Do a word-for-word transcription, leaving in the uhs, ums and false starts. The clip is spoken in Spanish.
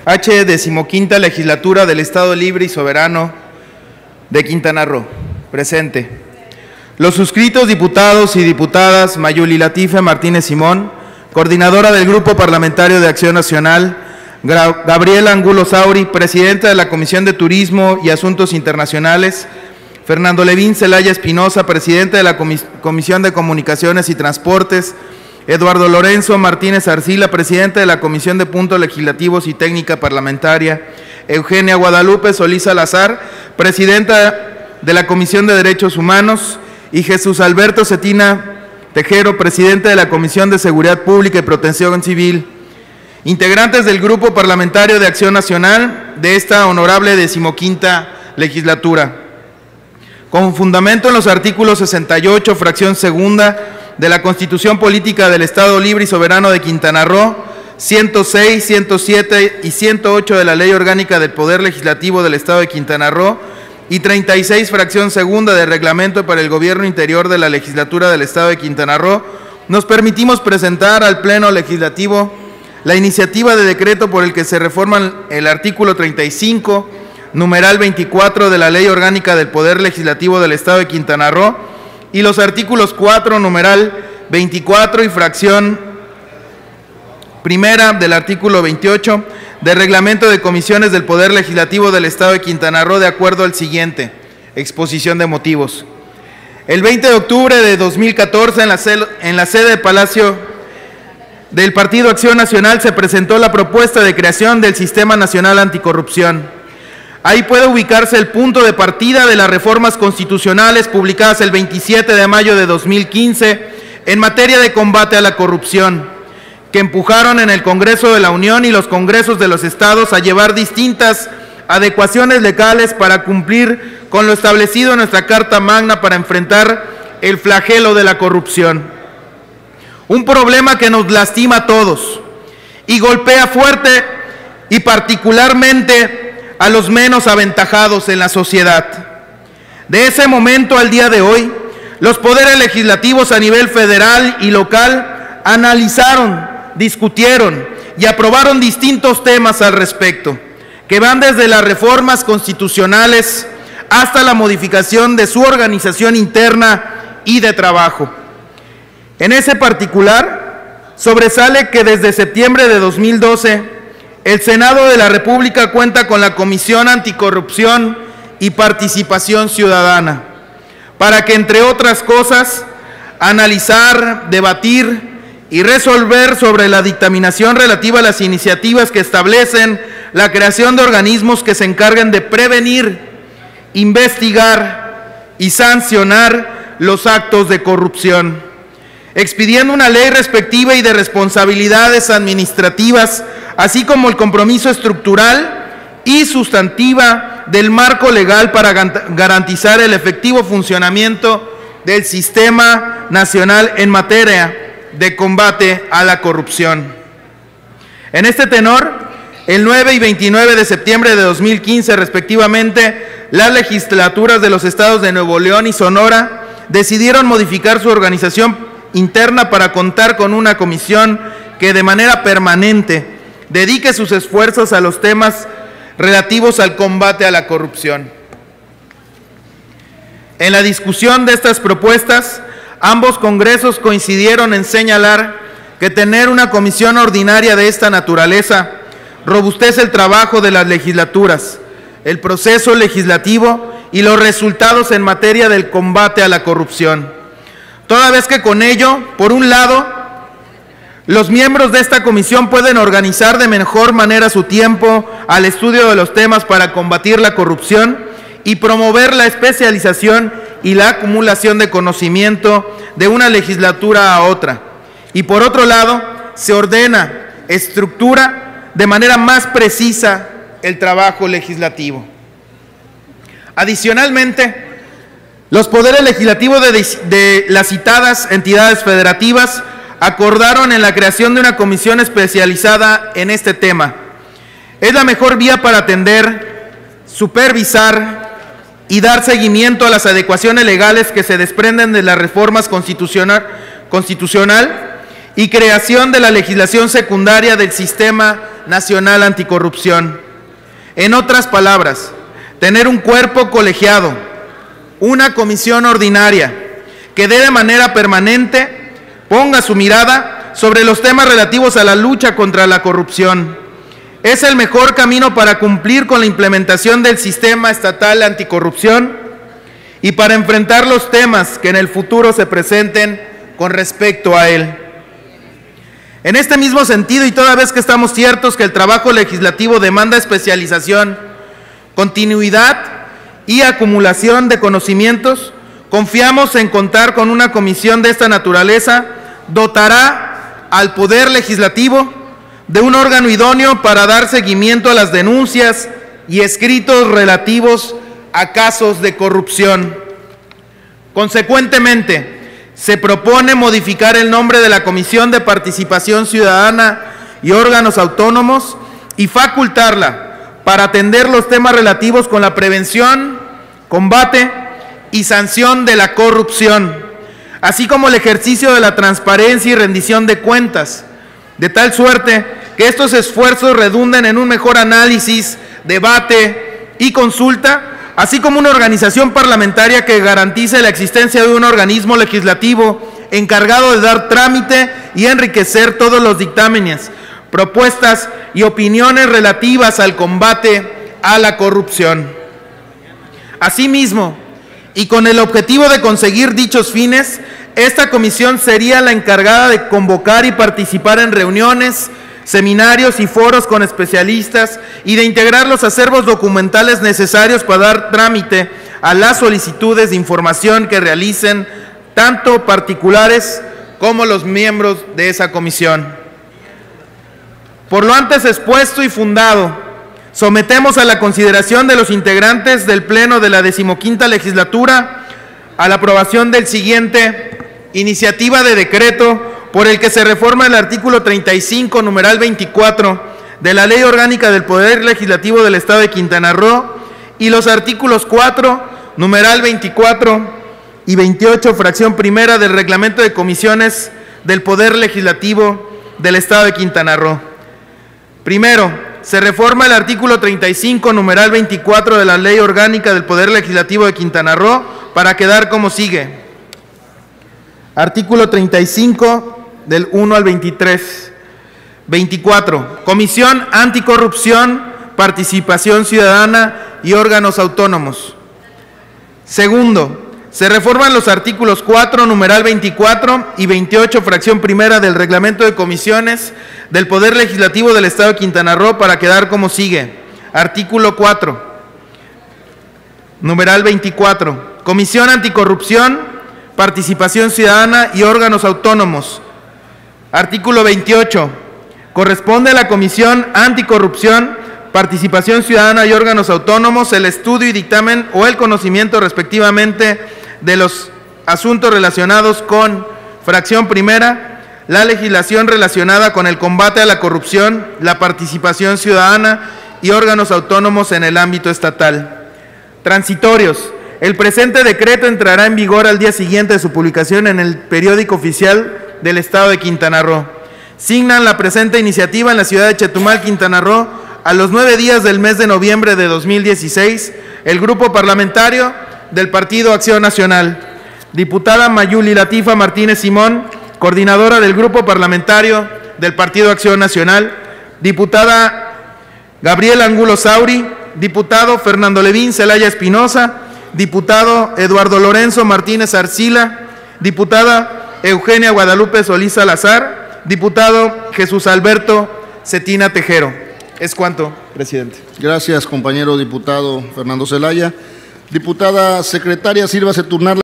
H. Decimoquinta Legislatura del Estado Libre y Soberano de Quintana Roo. Presente. Los suscritos diputados y diputadas Mayuli Latife Martínez Simón, coordinadora del Grupo Parlamentario de Acción Nacional; Gabriela Angulo Sauri, presidenta de la Comisión de Turismo y Asuntos Internacionales; Fernando Levín Zelaya Espinosa, presidente de la Comis Comisión de Comunicaciones y Transportes; Eduardo Lorenzo Martínez Arcila, presidente de la Comisión de Puntos Legislativos y Técnica Parlamentaria; Eugenia Guadalupe Solís Salazar, presidenta de la Comisión de Derechos Humanos; y Jesús Alberto Cetina Tejero, presidente de la Comisión de Seguridad Pública y Protección Civil. Integrantes del Grupo Parlamentario de Acción Nacional de esta honorable decimoquinta legislatura. Con fundamento en los artículos sesenta y ocho, fracción segunda, de la Constitución Política del Estado Libre y Soberano de Quintana Roo, ciento seis, ciento siete y ciento ocho de la Ley Orgánica del Poder Legislativo del Estado de Quintana Roo y treinta y seis, fracción segunda, del Reglamento para el Gobierno Interior de la Legislatura del Estado de Quintana Roo, nos permitimos presentar al Pleno Legislativo la iniciativa de decreto por el que se reforma el artículo treinta y cinco, numeral veinticuatro de la Ley Orgánica del Poder Legislativo del Estado de Quintana Roo y los artículos cuatro, numeral veinticuatro y fracción primera del artículo veintiocho del Reglamento de Comisiones del Poder Legislativo del Estado de Quintana Roo, de acuerdo al siguiente. Exposición de motivos. El veinte de octubre de dos mil catorce, en la, en la sede del Palacio del Partido Acción Nacional, se presentó la propuesta de creación del Sistema Nacional Anticorrupción. Ahí puede ubicarse el punto de partida de las reformas constitucionales publicadas el veintisiete de mayo de dos mil quince en materia de combate a la corrupción, que empujaron en el Congreso de la Unión y los Congresos de los Estados a llevar distintas adecuaciones legales para cumplir con lo establecido en nuestra Carta Magna para enfrentar el flagelo de la corrupción. Un problema que nos lastima a todos y golpea fuerte y particularmente a los menos aventajados en la sociedad. De ese momento al día de hoy, los poderes legislativos a nivel federal y local analizaron, discutieron y aprobaron distintos temas al respecto, que van desde las reformas constitucionales hasta la modificación de su organización interna y de trabajo. En ese particular, sobresale que desde septiembre de dos mil doce, el Senado de la República cuenta con la Comisión Anticorrupción y Participación Ciudadana, para que, entre otras cosas, analizar, debatir y resolver sobre la dictaminación relativa a las iniciativas que establecen la creación de organismos que se encarguen de prevenir, investigar y sancionar los actos de corrupción, expidiendo una ley respectiva y de responsabilidades administrativas, así como el compromiso estructural y sustantiva del marco legal para garantizar el efectivo funcionamiento del Sistema Nacional en materia de combate a la corrupción. En este tenor, el nueve y veintinueve de septiembre de dos mil quince, respectivamente, las legislaturas de los estados de Nuevo León y Sonora decidieron modificar su organización interna para contar con una comisión que de manera permanente dedique sus esfuerzos a los temas relativos al combate a la corrupción. En la discusión de estas propuestas, ambos congresos coincidieron en señalar que tener una comisión ordinaria de esta naturaleza robustece el trabajo de las legislaturas, el proceso legislativo y los resultados en materia del combate a la corrupción. Toda vez que con ello, por un lado, los miembros de esta comisión pueden organizar de mejor manera su tiempo al estudio de los temas para combatir la corrupción y promover la especialización y la acumulación de conocimiento de una legislatura a otra. Y por otro lado, se ordena, estructura de manera más precisa el trabajo legislativo. Adicionalmente, los poderes legislativos de, de las citadas entidades federativas acordaron en la creación de una comisión especializada en este tema. Es la mejor vía para atender, supervisar y dar seguimiento a las adecuaciones legales que se desprenden de las reformas constitucional, constitucional y creación de la legislación secundaria del Sistema Nacional Anticorrupción. En otras palabras, tener un cuerpo colegiado, una comisión ordinaria, que dé de manera permanente, ponga su mirada sobre los temas relativos a la lucha contra la corrupción. Es el mejor camino para cumplir con la implementación del Sistema Estatal Anticorrupción y para enfrentar los temas que en el futuro se presenten con respecto a él. En este mismo sentido, y toda vez que estamos ciertos que el trabajo legislativo demanda especialización, continuidad y acumulación de conocimientos, confiamos en contar con una comisión de esta naturaleza. Dotará al Poder Legislativo de un órgano idóneo para dar seguimiento a las denuncias y escritos relativos a casos de corrupción. Consecuentemente, se propone modificar el nombre de la Comisión de Participación Ciudadana y órganos autónomos y facultarla para atender los temas relativos con la prevención, combate y sanción de la corrupción, así como el ejercicio de la transparencia y rendición de cuentas, de tal suerte que estos esfuerzos redunden en un mejor análisis, debate y consulta, así como una organización parlamentaria que garantice la existencia de un organismo legislativo encargado de dar trámite y enriquecer todos los dictámenes, propuestas y opiniones relativas al combate a la corrupción. Asimismo, y con el objetivo de conseguir dichos fines, esta comisión sería la encargada de convocar y participar en reuniones, seminarios y foros con especialistas y de integrar los acervos documentales necesarios para dar trámite a las solicitudes de información que realicen tanto particulares como los miembros de esa comisión. Por lo antes expuesto y fundado, sometemos a la consideración de los integrantes del Pleno de la decimoquinta legislatura a la aprobación del siguiente iniciativa de decreto por el que se reforma el artículo treinta y cinco, numeral veinticuatro, de la Ley Orgánica del Poder Legislativo del Estado de Quintana Roo y los artículos cuatro, numeral veinticuatro y veintiocho, fracción primera del Reglamento de Comisiones del Poder Legislativo del Estado de Quintana Roo. Primero, se reforma el artículo treinta y cinco, numeral veinticuatro de la Ley Orgánica del Poder Legislativo de Quintana Roo para quedar como sigue. Artículo treinta y cinco, del uno al veintitrés. veinticuatro. Comisión Anticorrupción, Participación Ciudadana y órganos autónomos. Segundo, se reforman los artículos cuatro, numeral veinticuatro y veintiocho, fracción primera del Reglamento de Comisiones del Poder Legislativo del Estado de Quintana Roo para quedar como sigue. Artículo cuatro, numeral veinticuatro. Comisión Anticorrupción, Participación Ciudadana y órganos autónomos. Artículo veintiocho. Corresponde a la Comisión Anticorrupción, Participación Ciudadana y órganos autónomos el estudio y dictamen o el conocimiento respectivamente de los asuntos relacionados con, fracción primera, la legislación relacionada con el combate a la corrupción, la participación ciudadana y órganos autónomos en el ámbito estatal. Transitorios. El presente decreto entrará en vigor al día siguiente de su publicación en el periódico oficial del Estado de Quintana Roo. Signan la presente iniciativa en la ciudad de Chetumal, Quintana Roo, a los nueve días del mes de noviembre de dos mil dieciséis, el grupo parlamentario del Partido Acción Nacional. Diputada Mayuli Latifa Martínez Simón, coordinadora del grupo parlamentario del Partido Acción Nacional. Diputada Gabriel Angulo Sauri, diputado Fernando Levín Celaya Espinosa, diputado Eduardo Lorenzo Martínez Arcila, diputada Eugenia Guadalupe Solís Salazar, diputado Jesús Alberto Cetina Tejero. Es cuanto, presidente. Gracias, compañero diputado Fernando Celaya. Diputada secretaria, sírvase turnar.